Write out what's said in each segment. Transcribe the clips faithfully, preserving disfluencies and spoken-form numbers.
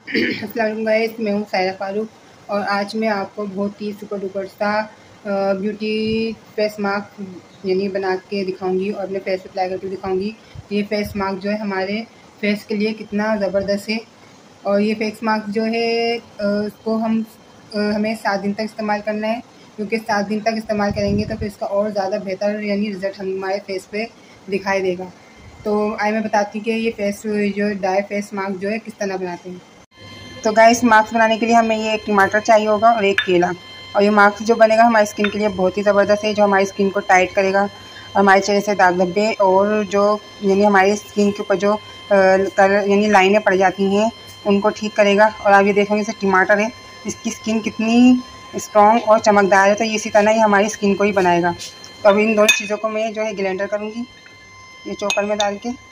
अस्सलाम गाइस, मैं हूँ सायरा फारूक और आज मैं आपको बहुत ही सुपर डुपर सा ब्यूटी फेस मास्क यानी बना के दिखाऊंगी और अपने फेस पे अप्लाई करके दिखाऊंगी। ये फेस मास्क जो है हमारे फेस के लिए कितना ज़बरदस्त है। और ये फेस मास्क जो है उसको हम हमें सात दिन तक इस्तेमाल करना है, क्योंकि सात दिन तक इस्तेमाल करेंगे तो फिर इसका और ज़्यादा बेहतर यानी रिज़ल्ट हमारे फेस पे दिखाई देगा। तो आइए मैं बताती हूँ कि ये फेस जो डाई फेस मास्क जो है किस तरह बनाते हैं। तो गाइस, मास्क बनाने के लिए हमें ये एक टमाटर चाहिए होगा और एक केला। और ये मास्क जो बनेगा हमारी स्किन के लिए बहुत ही ज़बरदस्त है, जो हमारी स्किन को टाइट करेगा, हमारे चेहरे से दाग धब्बे और जो यानी हमारी स्किन के ऊपर जो कलर यानी लाइनें पड़ जाती हैं उनको ठीक करेगा। और आप ये देखेंगे जैसे टमाटर है, इसकी स्किन कितनी स्ट्रॉन्ग और चमकदार है, तो ये इसी तरह ही हमारी स्किन को ही बनाएगा। तो अब इन दोनों चीज़ों को मैं जो है ग्राइंडर करूँगी, ये चॉपर में डाल के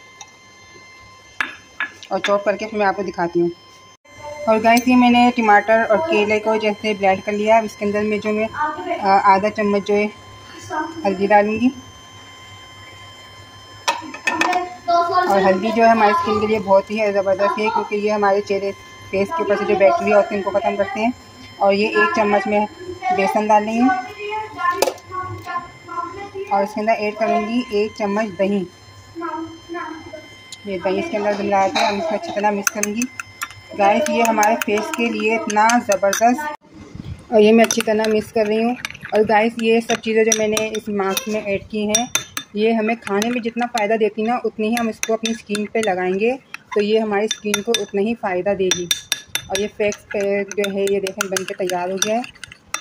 और चॉप करके फिर मैं आपको दिखाती हूँ। और गाइस, ये मैंने टमाटर और केले को जैसे ब्लेंड कर लिया। अब इसके अंदर में जो मैं आधा चम्मच जो है हल्दी डालूंगी। और हल्दी जो है हमारी स्किन के लिए बहुत ही ज़बरदस्त है, क्योंकि ये हमारे चेहरे फेस के ऊपर से जो बैक्टीरिया होते हैं उनको ख़त्म करते हैं। और ये एक चम्मच में बेसन डाल रही हूँ और इसके अंदर ऐड करूँगी एक चम्मच दही। ये दही इसके अंदर मिला के हम इसको अच्छी तरह मिक्स करूँगी। गाइस, ये हमारे फेस के लिए इतना ज़बरदस्त, और ये मैं अच्छी तरह मिक्स कर रही हूँ। और गाइस, ये सब चीज़ें जो मैंने इस मास्क में ऐड की हैं, ये हमें खाने में जितना फ़ायदा देती ना उतनी ही हम इसको अपनी स्किन पे लगाएंगे तो ये हमारी स्किन को उतना ही फ़ायदा देगी। और ये फेस पैक जो है ये देखें बन के तैयार हो गया है।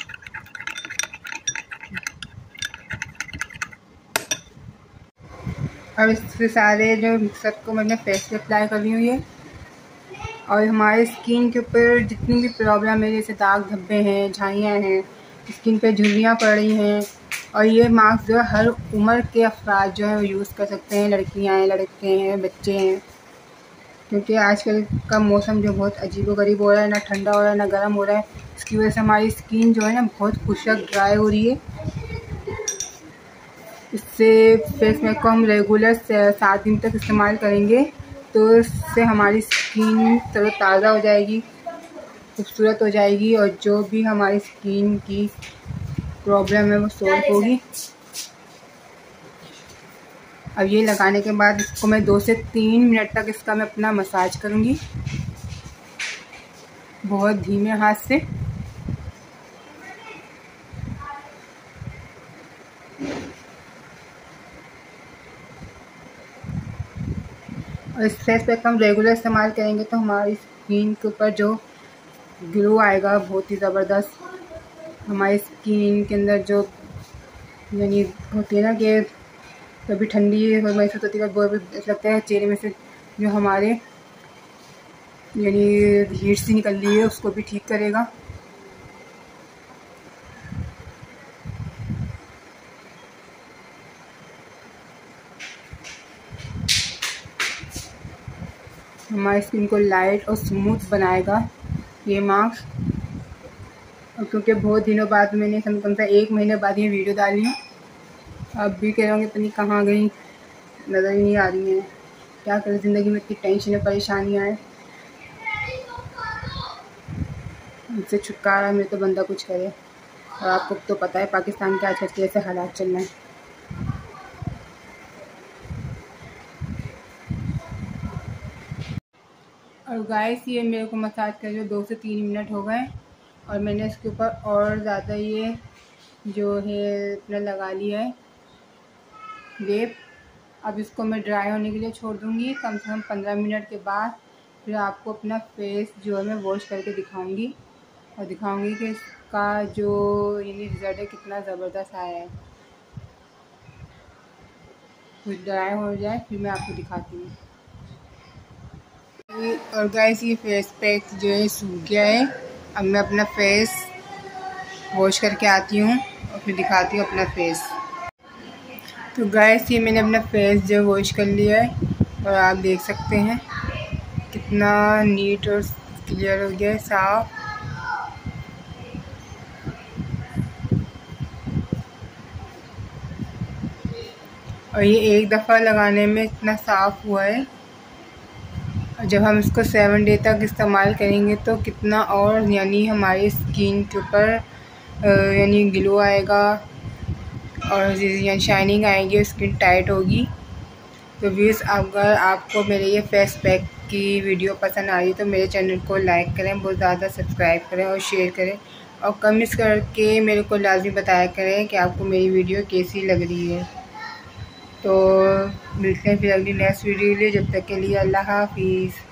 अब इससे सारे जो मिक्सअप को मैं फेस पे अप्लाई कर रही हूँ ये। और हमारे स्किन के ऊपर जितनी भी प्रॉब्लम है, जैसे दाग धब्बे हैं, झाइयाँ हैं, स्किन पे झुर्रियाँ पड़ रही हैं, और ये मास्क जो है हर उम्र के अफराद जो है वो यूज़ कर सकते हैं। लड़कियाँ हैं, लड़के हैं, बच्चे हैं, क्योंकि आजकल का मौसम जो बहुत अजीबोगरीब हो रहा है, ना ठंडा हो रहा है ना गर्म हो रहा है। इसकी वजह से हमारी स्किन जो है ना बहुत खुशक ड्राई हो रही है। इससे फेस पैक को हम रेगुलर सात दिन तक इस्तेमाल करेंगे तो इससे हमारी स्किन तरोताज़ा हो जाएगी, खूबसूरत हो जाएगी, और जो भी हमारी स्किन की प्रॉब्लम है वो सॉल्व होगी। अब ये लगाने के बाद इसको मैं दो से तीन मिनट तक इसका मैं अपना मसाज करूँगी बहुत धीमे हाथ से। और इस फेस पैक का हम रेगुलर इस्तेमाल करेंगे तो हमारी स्किन के ऊपर जो ग्लो आएगा बहुत ही ज़बरदस्त। हमारी स्किन के अंदर जो यानी होती है ना कि कभी ठंडी महसूस होती है, वो भी लगता है चेहरे में से जो हमारे यानी हीट सी निकल रही है उसको भी ठीक करेगा। हमारी स्किन को लाइट और स्मूथ बनाएगा ये मास्क। और क्योंकि बहुत दिनों बाद मैंने कम कम से एक महीने बाद ये वीडियो डाली है, अब भी कह रहे होंगे पता कहाँ गई, नज़र ही नहीं आ रही है। क्या करें, ज़िंदगी में इतनी टेंशन परेशानियाँ हैं, इनसे छुटकारा मिले तो बंदा कुछ करे। और आपको तो पता है पाकिस्तान के आजकल कैसे हालात चल रहे हैं। और गाइस, ये मेरे को मसाज कर जो दो से तीन मिनट हो गए और मैंने इसके ऊपर और ज़्यादा ये जो है अपना लगा लिया है वेप। अब इसको मैं ड्राई होने के लिए छोड़ दूँगी कम से कम पंद्रह मिनट के बाद। फिर आपको अपना फेस जो है मैं वॉश करके दिखाऊंगी और दिखाऊंगी कि इसका जो यानी रिज़ल्ट है कितना ज़बरदस्त आया है। कुछ ड्राई हो जाए फिर मैं आपको दिखाती हूँ। और गाइस, ये फेस पैक जो है सूख गया है। अब मैं अपना फेस वॉश करके आती हूँ और फिर दिखाती हूँ अपना फेस। तो गाइस, ये मैंने अपना फेस जो वॉश कर लिया है और आप देख सकते हैं कितना नीट और क्लियर हो गया है, साफ। और ये एक दफ़ा लगाने में इतना साफ़ हुआ है जब हम इसको सेवन डे तक इस्तेमाल करेंगे तो कितना और यानी हमारी स्किन के ऊपर यानी ग्लो आएगा और यानी शाइनिंग आएगी, स्किन टाइट होगी। तो व्यूअर्स, अगर आपको मेरे ये फेस पैक की वीडियो पसंद आ रही है तो मेरे चैनल को लाइक करें, बहुत ज़्यादा सब्सक्राइब करें और शेयर करें और कमेंट्स करके मेरे को लाजमी बताया करें कि आपको मेरी वीडियो कैसी लग रही है। तो मिलते हैं फिर अगली नेक्स्ट वीडियो के लिए, जब तक के लिए अल्लाह हाफिज़।